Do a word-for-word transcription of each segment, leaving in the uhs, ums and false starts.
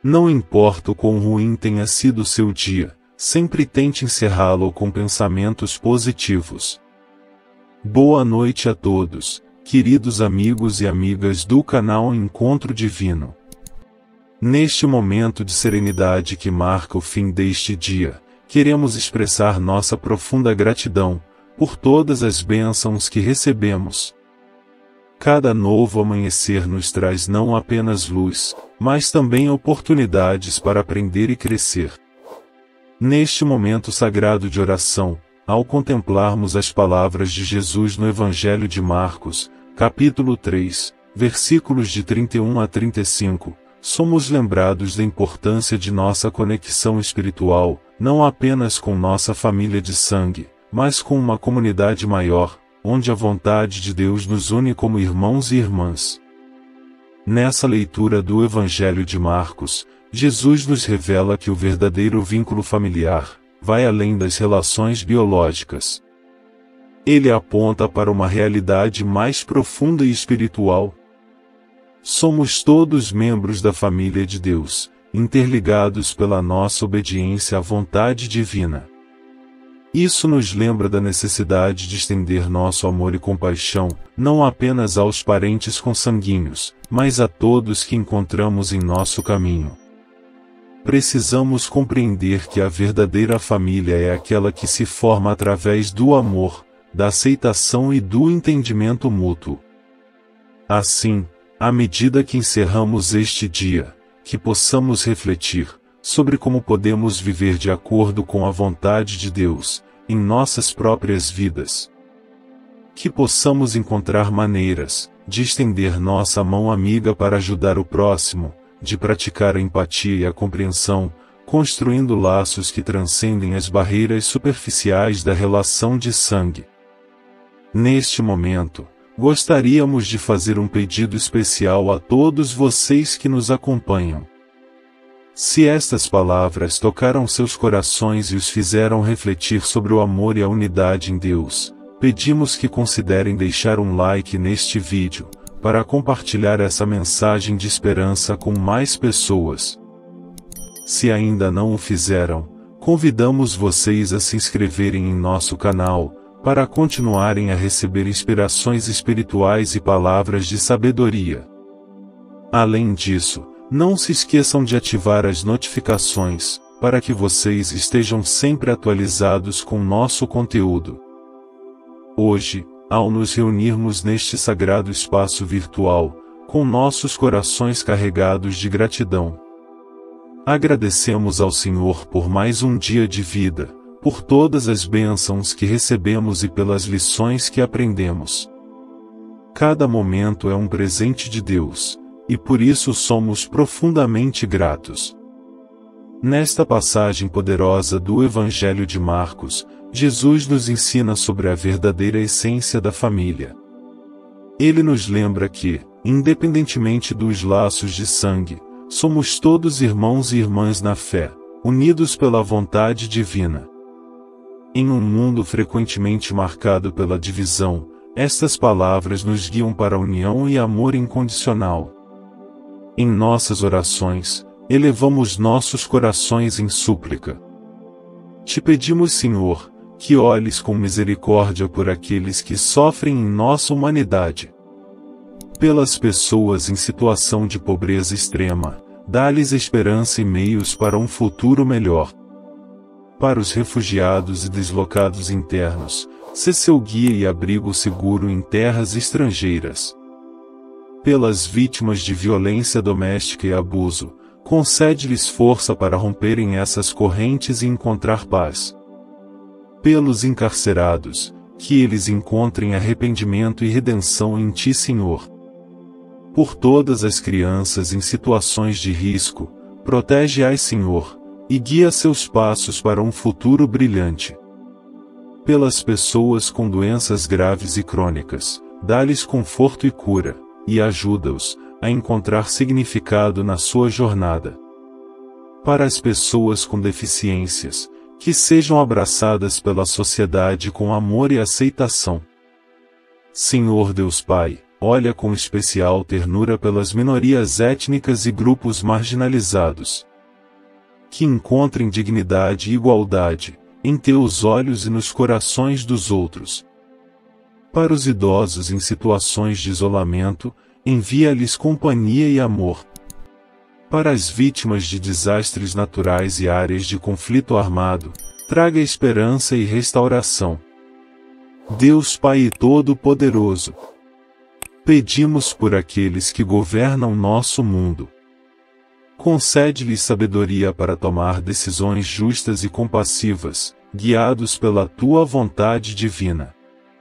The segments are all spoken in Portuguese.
Não importa o quão ruim tenha sido o seu dia, sempre tente encerrá-lo com pensamentos positivos. Boa noite a todos, queridos amigos e amigas do canal Encontro Divino. Neste momento de serenidade que marca o fim deste dia, queremos expressar nossa profunda gratidão por todas as bênçãos que recebemos. Cada novo amanhecer nos traz não apenas luz, mas também oportunidades para aprender e crescer. Neste momento sagrado de oração, ao contemplarmos as palavras de Jesus no Evangelho de Marcos, capítulo três, versículos de trinta e um a trinta e cinco, somos lembrados da importância de nossa conexão espiritual, não apenas com nossa família de sangue, mas com uma comunidade maior, onde a vontade de Deus nos une como irmãos e irmãs. Nessa leitura do Evangelho de Marcos, Jesus nos revela que o verdadeiro vínculo familiar vai além das relações biológicas. Ele aponta para uma realidade mais profunda e espiritual. Somos todos membros da família de Deus, interligados pela nossa obediência à vontade divina. Isso nos lembra da necessidade de estender nosso amor e compaixão, não apenas aos parentes consanguíneos, mas a todos que encontramos em nosso caminho. Precisamos compreender que a verdadeira família é aquela que se forma através do amor, da aceitação e do entendimento mútuo. Assim, à medida que encerramos este dia, que possamos refletir sobre como podemos viver de acordo com a vontade de Deus, em nossas próprias vidas. Que possamos encontrar maneiras de estender nossa mão amiga para ajudar o próximo, de praticar a empatia e a compreensão, construindo laços que transcendem as barreiras superficiais da relação de sangue. Neste momento, gostaríamos de fazer um pedido especial a todos vocês que nos acompanham. Se estas palavras tocaram seus corações e os fizeram refletir sobre o amor e a unidade em Deus, pedimos que considerem deixar um like neste vídeo, para compartilhar essa mensagem de esperança com mais pessoas. Se ainda não o fizeram, convidamos vocês a se inscreverem em nosso canal, para continuarem a receber inspirações espirituais e palavras de sabedoria. Além disso, não se esqueçam de ativar as notificações, para que vocês estejam sempre atualizados com nosso conteúdo. Hoje, ao nos reunirmos neste sagrado espaço virtual, com nossos corações carregados de gratidão, agradecemos ao Senhor por mais um dia de vida, por todas as bênçãos que recebemos e pelas lições que aprendemos. Cada momento é um presente de Deus, e por isso somos profundamente gratos. Nesta passagem poderosa do Evangelho de Marcos, Jesus nos ensina sobre a verdadeira essência da família. Ele nos lembra que, independentemente dos laços de sangue, somos todos irmãos e irmãs na fé, unidos pela vontade divina. Em um mundo frequentemente marcado pela divisão, estas palavras nos guiam para a união e amor incondicional. Em nossas orações, elevamos nossos corações em súplica. Te pedimos, Senhor, que olhes com misericórdia por aqueles que sofrem em nossa humanidade. Pelas pessoas em situação de pobreza extrema, dá-lhes esperança e meios para um futuro melhor. Para os refugiados e deslocados internos, sê seu guia e abrigo seguro em terras estrangeiras. Pelas vítimas de violência doméstica e abuso, concede-lhes força para romperem essas correntes e encontrar paz. Pelos encarcerados, que eles encontrem arrependimento e redenção em Ti, Senhor. Por todas as crianças em situações de risco, protege-as, Senhor, e guia seus passos para um futuro brilhante. Pelas pessoas com doenças graves e crônicas, dá-lhes conforto e cura, e ajuda-os a encontrar significado na sua jornada. Para as pessoas com deficiências, que sejam abraçadas pela sociedade com amor e aceitação. Senhor Deus Pai, olha com especial ternura pelas minorias étnicas e grupos marginalizados. Que encontrem dignidade e igualdade em teus olhos e nos corações dos outros. Para os idosos em situações de isolamento, envia-lhes companhia e amor. Para as vítimas de desastres naturais e áreas de conflito armado, traga esperança e restauração. Deus Pai Todo-Poderoso, pedimos por aqueles que governam nosso mundo. Concede-lhes sabedoria para tomar decisões justas e compassivas, guiados pela Tua vontade divina.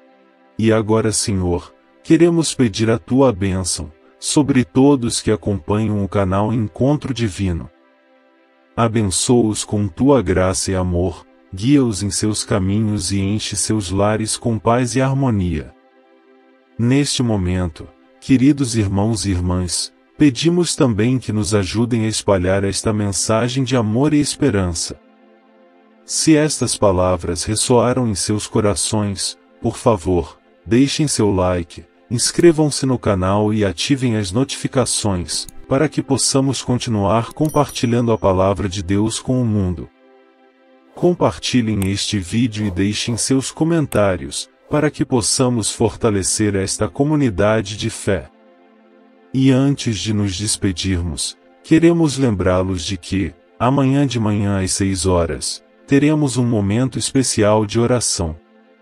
E agora, Senhor, queremos pedir a Tua bênção sobre todos que acompanham o canal Encontro Divino. Abençoa-os com Tua graça e amor, guia-os em seus caminhos e enche seus lares com paz e harmonia. Neste momento, queridos irmãos e irmãs, pedimos também que nos ajudem a espalhar esta mensagem de amor e esperança. Se estas palavras ressoaram em seus corações, por favor, deixem seu like, inscrevam-se no canal e ativem as notificações, para que possamos continuar compartilhando a palavra de Deus com o mundo. Compartilhem este vídeo e deixem seus comentários, para que possamos fortalecer esta comunidade de fé. E antes de nos despedirmos, queremos lembrá-los de que, amanhã de manhã às seis horas, teremos um momento especial de oração.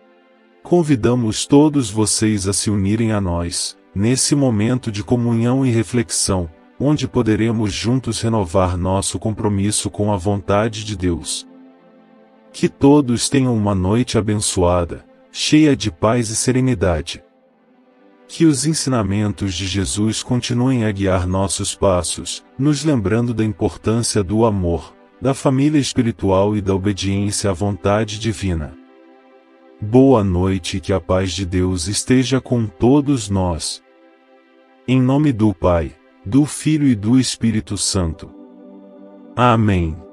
Convidamos todos vocês a se unirem a nós, nesse momento de comunhão e reflexão, onde poderemos juntos renovar nosso compromisso com a vontade de Deus. Que todos tenham uma noite abençoada, cheia de paz e serenidade. Que os ensinamentos de Jesus continuem a guiar nossos passos, nos lembrando da importância do amor, da família espiritual e da obediência à vontade divina. Boa noite e que a paz de Deus esteja com todos nós. Em nome do Pai, do Filho e do Espírito Santo. Amém.